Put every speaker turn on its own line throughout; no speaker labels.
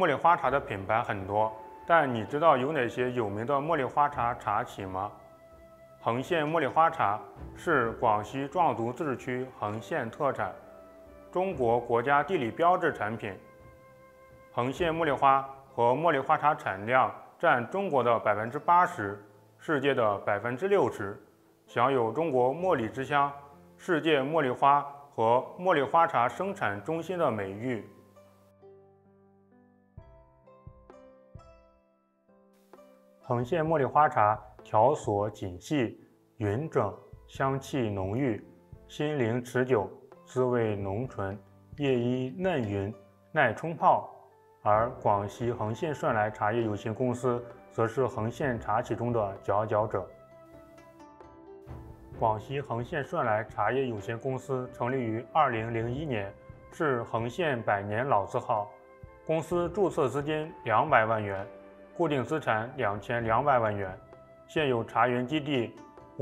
茉莉花茶的品牌很多，但你知道有哪些有名的茉莉花茶茶企吗？横县茉莉花茶是广西壮族自治区横县特产，中国国家地理标志产品。横县茉莉花和茉莉花茶产量占中国的80%，世界的60%，享有中国茉莉之乡、世界茉莉花和茉莉花茶生产中心的美誉。横县茉莉花茶条索紧细、匀整，香气浓郁，心灵持久，滋味浓醇，叶衣嫩匀，耐冲泡。而广西横县顺来茶叶有限公司则是横县茶企中的佼佼者。广西横县顺来茶叶有限公司成立于2001年，是横县百年老字号。公司注册资金200万元，固定资产2200万元，现有茶园基地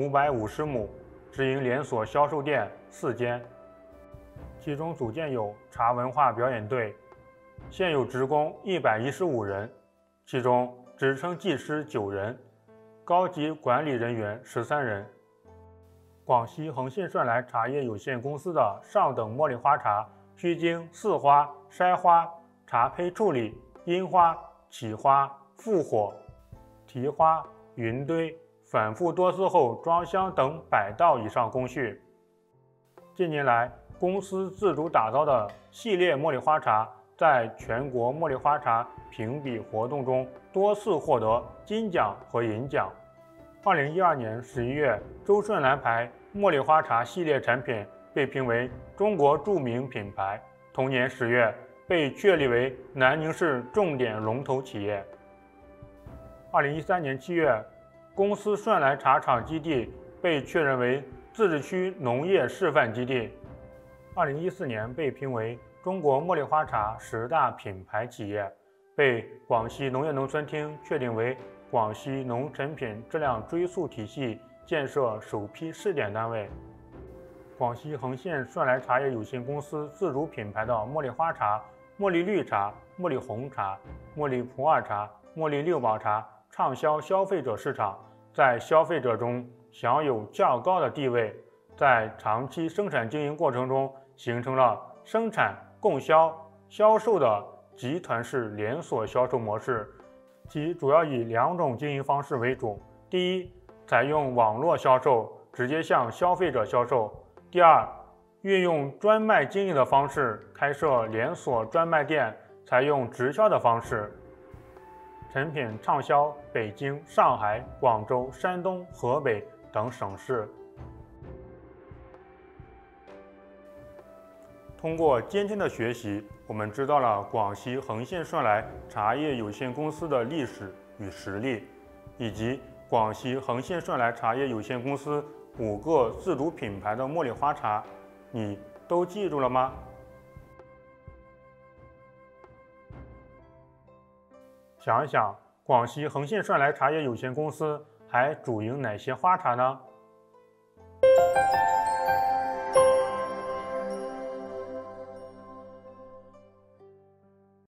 550亩，直营连锁销售店4间，其中组建有茶文化表演队，现有职工115人，其中职称技师9人，高级管理人员13人。广西横县顺来茶叶有限公司的上等茉莉花茶需经饲花、筛花、茶胚处理、阴花、起花、复火、提花、匀堆、反复多次后装箱等100道以上工序。近年来，公司自主打造的系列茉莉花茶在全国茉莉花茶评比活动中多次获得金奖和银奖。2012年11月，周顺兰牌茉莉花茶系列产品被评为中国著名品牌，同年10月被确立为南宁市重点龙头企业。2013年7月，公司顺来茶厂基地被确认为自治区农业示范基地。2014年被评为中国茉莉花茶10大品牌企业，被广西农业农村厅确定为广西农产品质量追溯体系建设首批试点单位。广西横县顺来茶叶有限公司自主品牌的茉莉花茶、茉莉绿茶、茉莉红茶、茉莉普洱茶、茉莉六宝茶畅销消费者市场，在消费者中享有较高的地位，在长期生产经营过程中形成了生产、供销、销售的集团式连锁销售模式，其主要以2种经营方式为主：第一，采用网络销售，直接向消费者销售；第二，运用专卖经营的方式，开设连锁专卖店，采用直销的方式。产品畅销北京、上海、广州、山东、河北等省市。通过今天的学习，我们知道了广西横县顺来茶叶有限公司的历史与实力，以及广西横县顺来茶叶有限公司5个自主品牌的茉莉花茶，你都记住了吗？想一想，广西横县顺来茶叶有限公司还主营哪些花茶呢？